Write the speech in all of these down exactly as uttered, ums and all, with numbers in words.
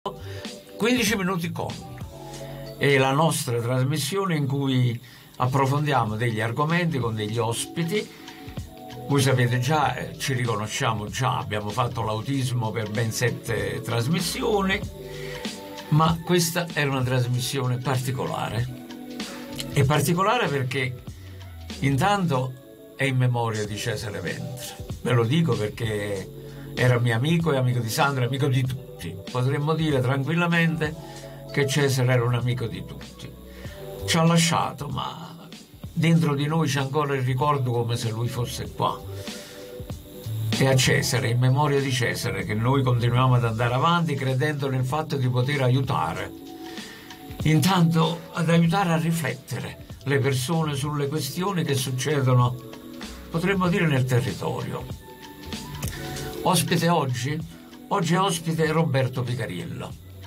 quindici minuti con è la nostra trasmissione in cui approfondiamo degli argomenti con degli ospiti. Voi sapete già, eh, ci riconosciamo già, abbiamo fatto l'autismo per ben sette trasmissioni, ma questa è una trasmissione particolare. È particolare perché intanto è in memoria di Cesare Ventre. Ve lo dico perché era mio amico e amico di Sandra, amico di tutti. Potremmo dire tranquillamente che Cesare era un amico di tutti. Ci ha lasciato, ma dentro di noi c'è ancora il ricordo come se lui fosse qua. E a Cesare, in memoria di Cesare, che noi continuiamo ad andare avanti credendo nel fatto di poter aiutare. Intanto ad aiutare a riflettere le persone sulle questioni che succedono, potremmo dire, nel territorio. Ospite oggi? Oggi è ospite Roberto Picariello.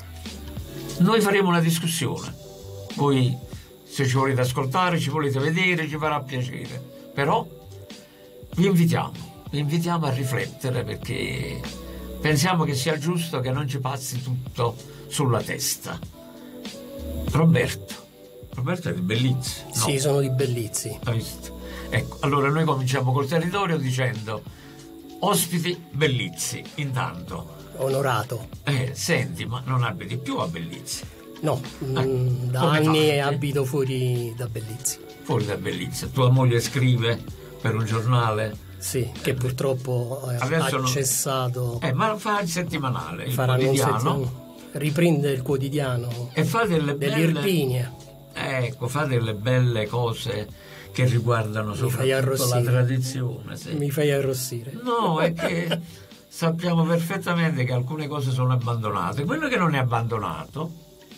Noi faremo una discussione. Voi, se ci volete ascoltare, ci volete vedere, ci farà piacere. Però vi invitiamo, vi invitiamo a riflettere, perché pensiamo che sia giusto che non ci passi tutto sulla testa. Roberto. Roberto è di Bellizzi? No. Sì, sono di Bellizzi. Hai visto? Ecco, allora noi cominciamo col territorio dicendo: ospiti Bellizzi, intanto. Onorato. Eh, senti, ma non abiti più a Bellizzi? No, Eh, mh, da come anni fai? abito fuori da Bellizzi. Fuori da Bellizzi. Tua moglie scrive per un giornale? Sì, che purtroppo ha Adesso non- cessato. Eh, ma fa il settimanale, il Farà non quotidiano. settim- riprende il quotidiano E fa delle belle... dell'Irpinia. Ecco, fa delle belle cose che riguardano fai soprattutto la arrossire. tradizione. Sì. Mi fai arrossire. No, è che sappiamo perfettamente che alcune cose sono abbandonate. Quello che non è abbandonato,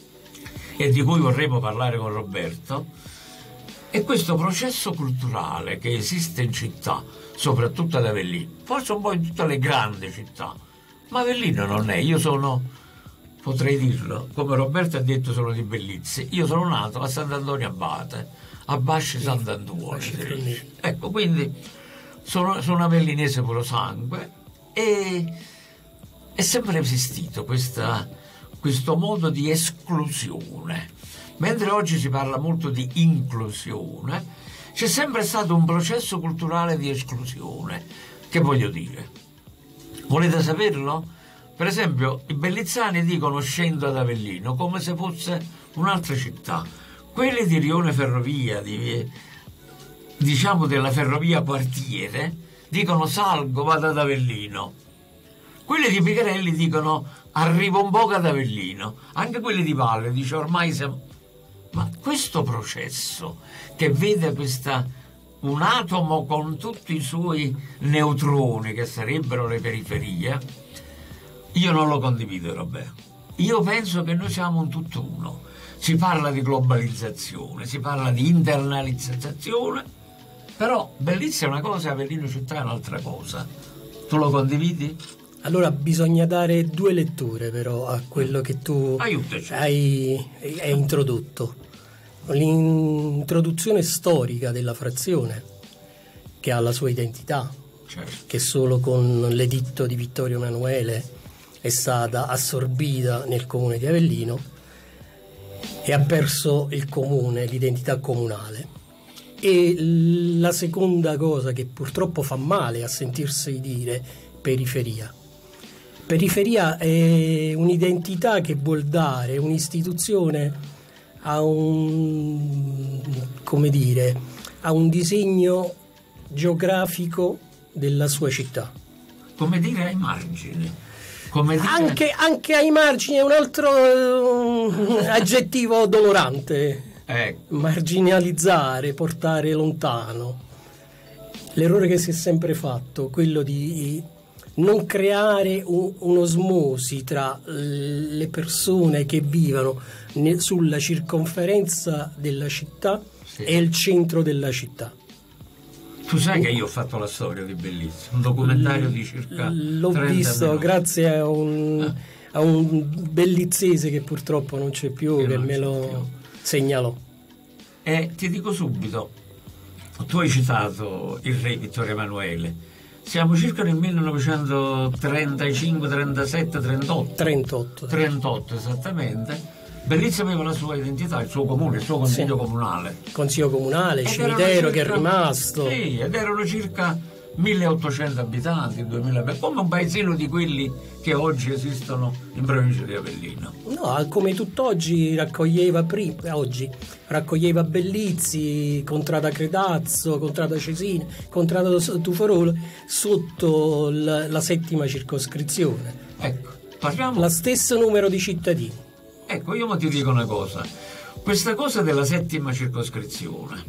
e di cui vorremmo parlare con Roberto, è questo processo culturale che esiste in città, soprattutto ad Avellino, forse un po' in tutte le grandi città, ma Avellino non è. Io sono, potrei dirlo, come Roberto ha detto, sono di Bellizzi. Io sono nato a Sant'Antonio Abate, a Basci Sant'Antuono. Basci si dice. Fronnini. Ecco, quindi sono, sono avellinese puro sangue, e è sempre esistito questa, questo modo di esclusione. Mentre oggi si parla molto di inclusione, c'è sempre stato un processo culturale di esclusione. Che voglio dire? Volete saperlo? Per esempio, i bellizzani dicono scendo ad Avellino come se fosse un'altra città. Quelli di Rione Ferrovia, di, diciamo della ferrovia quartiere, dicono salgo, vado ad Avellino. Quelli di Picarelli dicono arrivo un poco ad Avellino. Anche quelli di Valle dice ormai siamo... Ma questo processo che vede questa, un atomo con tutti i suoi neutroni, che sarebbero le periferie, io non lo condivido, Roberto. Io penso che noi siamo un tutt'uno. Si parla di globalizzazione, si parla di internalizzazione, però Bellizzi è una cosa e Avellino città è un'altra cosa. Tu lo condividi? Allora bisogna dare due letture però a quello che tu Aiutaci. hai, hai introdotto. L'introduzione storica della frazione, che ha la sua identità, Certo. che solo con l'editto di Vittorio Emanuele è stata assorbita nel comune di Avellino e ha perso il comune, l'identità comunale. E la seconda cosa che purtroppo fa male a sentirsi dire periferia. Periferia è un'identità che vuol dare un'istituzione a un, come dire, a un disegno geografico della sua città. Come dire ai margini. Come dire... Anche, anche ai margini è un altro eh, aggettivo dolorante. Ecco. Marginalizzare, portare lontano. L'errore che si è sempre fatto, quello di non creare un, un'osmosi tra le persone che vivono ne, sulla circonferenza della città, sì, e il centro della città. Tu sai che io ho fatto la storia di Bellizzi, un documentario di circa L'ho trenta visto minuti. grazie a un, eh. a un bellizzese che purtroppo non c'è più, che, che me lo più. segnalò. E ti dico subito, tu hai citato il re Vittorio Emanuele. Siamo circa nel millenovecentotrentacinque, trentasette, trentotto. trentotto. trentotto esattamente. Bellizzi aveva la sua identità, il suo comune, il suo consiglio sì. comunale. Consiglio comunale, il cimitero circa, che è rimasto. Sì, ed erano circa milleottocento abitanti, duemila, come un paesino di quelli che oggi esistono in provincia di Avellino. No, come tutt'oggi raccoglieva prima, oggi raccoglieva Bellizzi, Contrada Credazzo, Contrada Cesina, Contrada Tuforolo sotto la, la settima circoscrizione. Ecco, parliamo. Lo stesso numero di cittadini. Ecco, io ti dico una cosa, questa cosa della settima circoscrizione,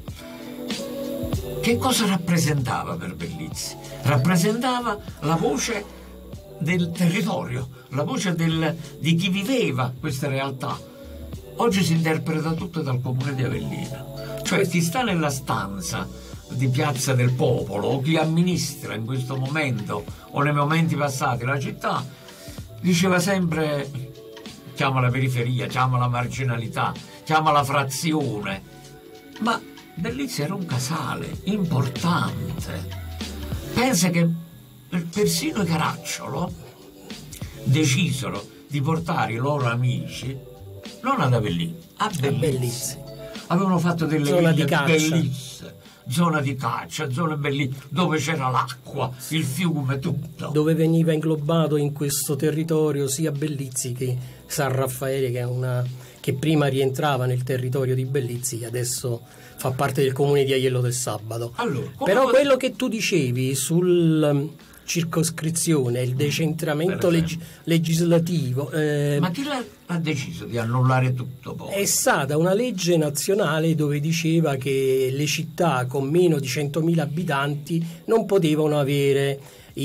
che cosa rappresentava per Bellizzi? Rappresentava la voce del territorio, la voce del, di chi viveva queste realtà. Oggi si interpreta tutto dal comune di Avellino, cioè chi sta nella stanza di Piazza del Popolo o chi amministra in questo momento o nei momenti passati la città diceva sempre: chiama la periferia, chiama la marginalità, chiama la frazione. Ma Bellizzi era un casale importante. Pensa che persino i Caracciolo decisero di portare i loro amici non ad Avellino, a Bellizzi. Bellizzi. Avevano fatto delle zona ville di caccia. bellissime, zona di caccia, zone bellissime, dove c'era l'acqua, il fiume, tutto. Dove veniva inglobato in questo territorio sia Bellizzi che San Raffaele, che è una che prima rientrava nel territorio di Bellizzi, adesso fa parte del comune di Aiello del Sabato. Allora, però pot- quello che tu dicevi sul circoscrizione, il decentramento leg- legislativo, eh, ma chi l'ha, ha deciso di annullare tutto poi? È stata una legge nazionale dove diceva che le città con meno di centomila abitanti non potevano avere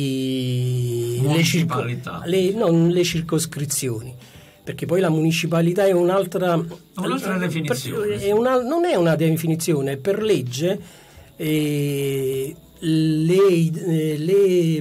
i, le, circo- le, non, le circoscrizioni, perché poi la municipalità è un'altra, un'altra definizione. È una, non è una definizione, per legge eh, le, eh, le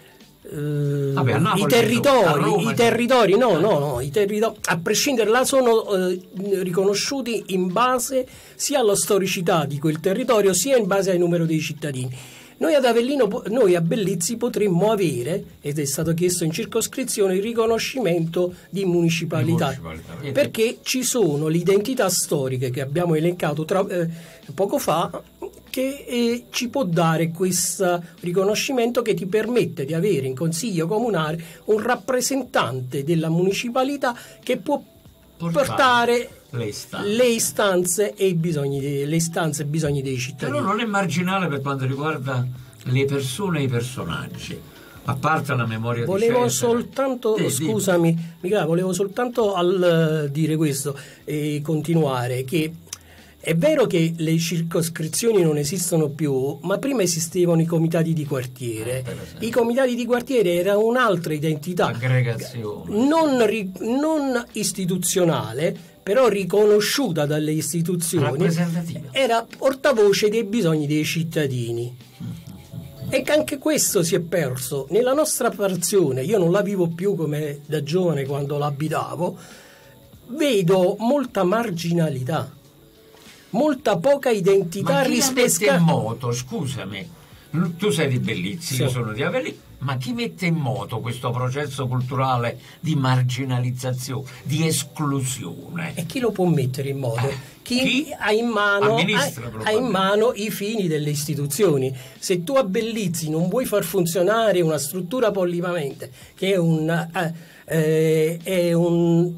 eh, Vabbè, a Napoli, i territori, Roma, i territori no, no, no, i territori a prescindere là sono eh, riconosciuti in base sia alla storicità di quel territorio sia in base al numero dei cittadini. Noi ad Avellino, noi a Bellizzi potremmo avere, ed è stato chiesto in circoscrizione, il riconoscimento di municipalità, di municipalità. Perché ci sono le identità storiche che abbiamo elencato tra, eh, poco fa, che eh, ci può dare questo riconoscimento che ti permette di avere in consiglio comunale un rappresentante della municipalità che può portare, portare le istanze. le istanze e i bisogni dei, le istanze e i bisogni dei cittadini. Però non è marginale per quanto riguarda le persone e i personaggi, a parte la memoria volevo di Cesare. soltanto eh, scusami sì. Michele, volevo soltanto al uh, dire questo e continuare che è vero che le circoscrizioni non esistono più, ma prima esistevano i comitati di quartiere. Eh, I comitati di quartiere erano un'altra identità, aggregazione, non, ri, non istituzionale, però riconosciuta dalle istituzioni, era portavoce dei bisogni dei cittadini. E che anche questo si è perso. Nella nostra frazione, io non la vivo più come da giovane quando l'abitavo, vedo molta marginalità, molta poca identità rispetto a in moto, scusami, tu sei di Bellizzi, sì. Io sono di Avellino, ma chi mette in moto questo processo culturale di marginalizzazione, di esclusione? E chi lo può mettere in moto? Eh, chi, chi ha, in mano, ha, ha in mano i fini delle istituzioni. Se tu a Bellizzi non vuoi far funzionare una struttura polivalente che è un, eh, è un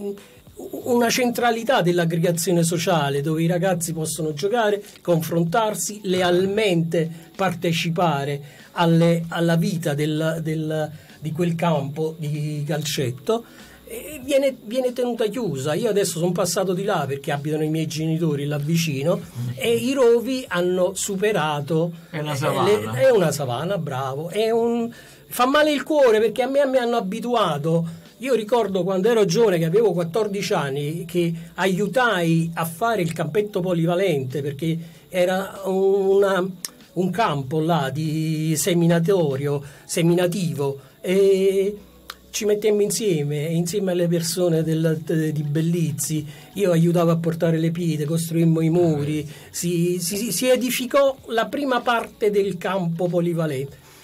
una centralità dell'aggregazione sociale dove i ragazzi possono giocare, confrontarsi, lealmente partecipare alle, alla vita del, del, di quel campo di calcetto, e viene, viene tenuta chiusa. Io adesso sono passato di là perché abitano i miei genitori là vicino e i rovi hanno superato. È una savana. Le, è una savana, bravo. È un, fa male il cuore perché a me mi hanno abituato. Io ricordo quando ero giovane, che avevo quattordici anni, che aiutai a fare il campetto polivalente perché era una, un campo là di seminatorio, seminativo, e ci mettemmo insieme, insieme alle persone del, di Bellizzi. Io aiutavo a portare le pietre, costruimmo i muri, si, si, si edificò la prima parte del campo polivalente.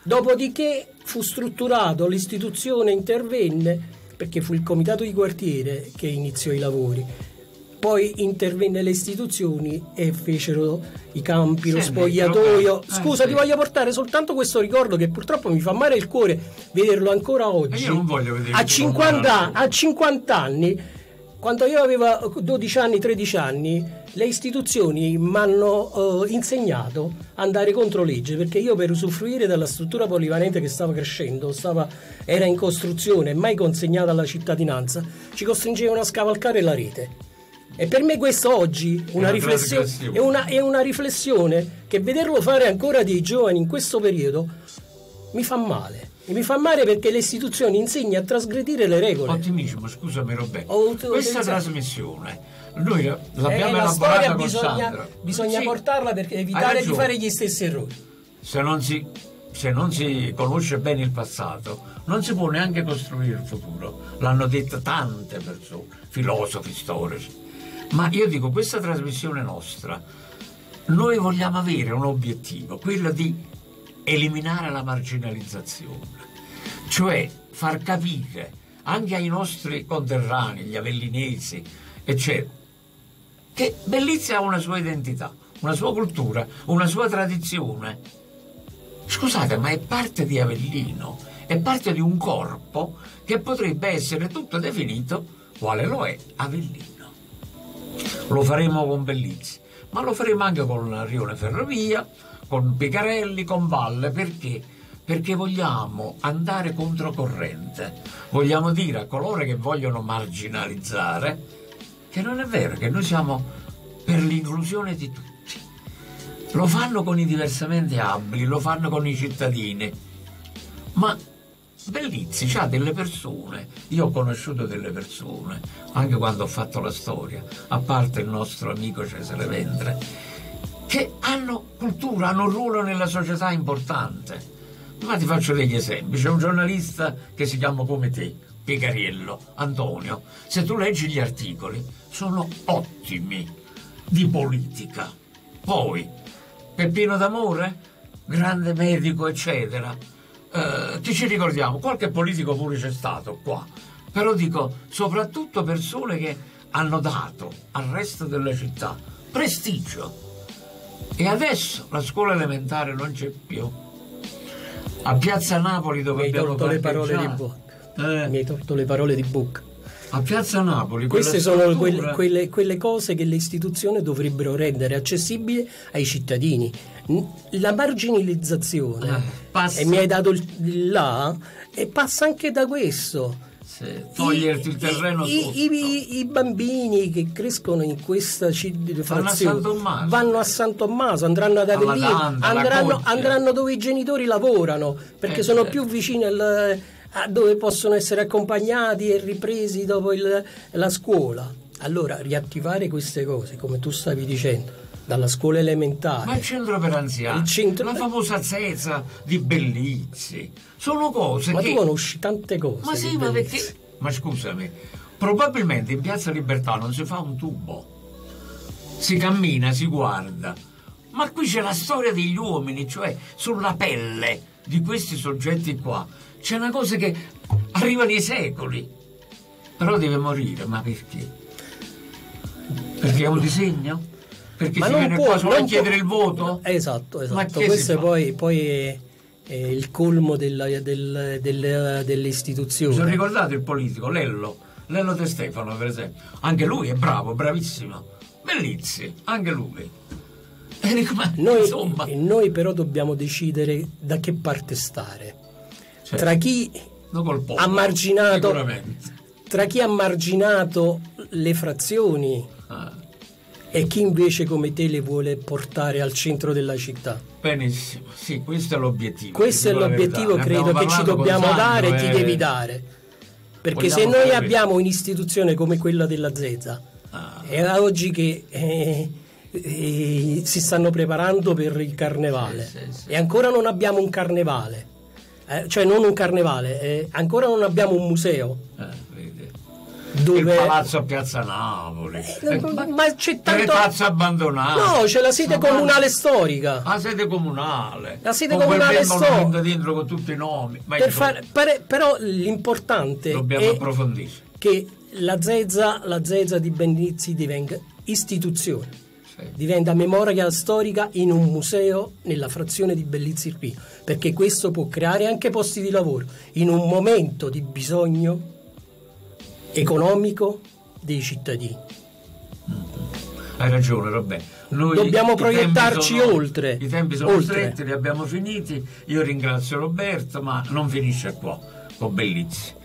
Dopodiché fu strutturato, l'istituzione intervenne, perché fu il comitato di quartiere che iniziò i lavori. Poi intervenne le istituzioni e fecero i campi, Senti, lo spogliatoio. però, Scusa, eh, ti sì. voglio portare soltanto questo ricordo che purtroppo mi fa male il cuore vederlo ancora oggi. E io non voglio vedere A tu cinquanta, come a cinquanta anni, quando io avevo dodici anni, tredici anni, le istituzioni mi hanno eh, insegnato a andare contro legge, perché io, per usufruire della struttura polivalente che stava crescendo, stava, era in costruzione, mai consegnata alla cittadinanza, ci costringevano a scavalcare la rete. E per me questo oggi una È una riflessione, trasgressione. è, una, è una riflessione che vederlo fare ancora dei giovani in questo periodo mi fa male. E mi fa male perché le istituzioni insegnano a trasgredire le regole. Ottimismo, scusami Roberto. Ho- ho Questa pensato- trasmissione noi Eh, l'abbiamo la storia elaborata con bisogna, Sandra. bisogna Sì, portarla per hai evitare di ragione. fare gli stessi errori. Se non, si, se non si conosce bene il passato, non si può neanche costruire il futuro. L'hanno detto tante persone, filosofi, storici. Ma io dico, questa trasmissione nostra, noi vogliamo avere un obiettivo, quello di eliminare la marginalizzazione, cioè far capire anche ai nostri conterranei, gli avellinesi, eccetera, che Bellizia ha una sua identità, una sua cultura, una sua tradizione. Scusate, ma è parte di Avellino, è parte di un corpo che potrebbe essere tutto definito quale lo è Avellino. Lo faremo con Bellizia, ma lo faremo anche con Rione Ferrovia, con Picarelli, con Valle. Perché? Perché vogliamo andare controcorrente, vogliamo dire a coloro che vogliono marginalizzare che non è vero, che noi siamo per l'inclusione di tutti. Lo fanno con i diversamente abili, lo fanno con i cittadini, ma Bellizzi c'ha delle persone, io ho conosciuto delle persone, anche quando ho fatto la storia, a parte il nostro amico Cesare Vendre, che hanno cultura, hanno un ruolo nella società importante. Ma ti faccio degli esempi. C'è un giornalista che si chiama come te, Picariello, Antonio. Se tu leggi gli articoli, sono ottimi, di politica. Poi, Peppino D'Amore, grande medico, eccetera. Eh, chi ci ricordiamo? Qualche politico pure c'è stato qua. Però dico, soprattutto persone che hanno dato al resto della città prestigio. E adesso la scuola elementare non c'è più. A Piazza Napoli, dove Mi hai abbiamo tolto le parole di parcheggiato, bocca. eh, Mi hai tolto le parole di bocca. a Piazza Napoli, Queste quella sono struttura- quelle, quelle- quelle cose che le istituzioni dovrebbero rendere accessibili ai cittadini. N- La marginalizzazione, Eh, passa- e mi hai dato il, il là, e passa anche da questo. Sì, toglierti il terreno I, tutto. i, i- i bambini che crescono in questa ci- Vanno a frazione San Tommaso. vanno a San Tommaso, andranno ad Alla Avellino, Danda, alla andranno, Coccia. andranno dove i genitori lavorano, perché Eh, sono certo. più vicini al, a dove possono essere accompagnati e ripresi dopo il- la scuola. Allora, riattivare queste cose, come tu stavi dicendo, dalla scuola elementare. Ma il centro per anziani, Il centro- la famosa Zezza di Bellizzi, sono cose Ma che... tu conosci tante cose. Ma sì, di ma Bellizzi. perché... Ma scusami, probabilmente in Piazza Libertà non si fa un tubo, si cammina, si guarda, ma qui c'è la storia degli uomini, cioè sulla pelle di questi soggetti qua, c'è una cosa che arriva nei secoli, però deve morire, ma perché? Perché è un disegno? Perché Ma si non viene può- qua solo a non chiedere può- il voto? Esatto, Ma esatto. che si Questo fa? poi, poi è, è il colmo della- del- delle, delle istituzioni. Mi sono ricordato il politico Lello, Lello De Stefano per esempio, anche lui è bravo, bravissimo, Bellizzi, anche lui. E dico, ma Noi, insomma, noi però dobbiamo decidere da che parte stare. cioè, Tra chi non col popolo, ha marginato, sicuramente. tra chi ha marginato le frazioni Ah, e chi invece come te le vuole portare al centro della città. benissimo, sì, questo è l'obiettivo. Questo è dico la l'obiettivo, verità. Ne credo, abbiamo che ci parlato con dobbiamo Sandro dare e ti e- devi dare. Perché Vogliamo se noi fare- abbiamo un'istituzione come quella della Zezza, Ah. è oggi che eh, eh, si stanno preparando per il carnevale, Sì, sì, sì. e ancora non abbiamo un carnevale, eh, cioè non un carnevale, eh, ancora non abbiamo un museo. Eh, vedi. Dove... il palazzo a Piazza Napoli, eh, ma, ma c'è tanto... le tazze abbandonate. No, c'è la sede ma comunale storica. La sede comunale. La sede con comunale storica. Dentro con tutti i nomi. Ma per far, per, però l'importante dobbiamo è approfondire che la Zezza, la Zezza di Bellizzi divenga istituzione, sì. Diventa memoria storica in un museo nella frazione di Bellizzi Irpino, perché questo può creare anche posti di lavoro in un momento di bisogno economico dei cittadini. Hai ragione, Robè. Noi dobbiamo proiettarci sono, oltre. I tempi sono oltre. stretti, li abbiamo finiti. Io ringrazio Roberto, ma non finisce qua con Bellizzi.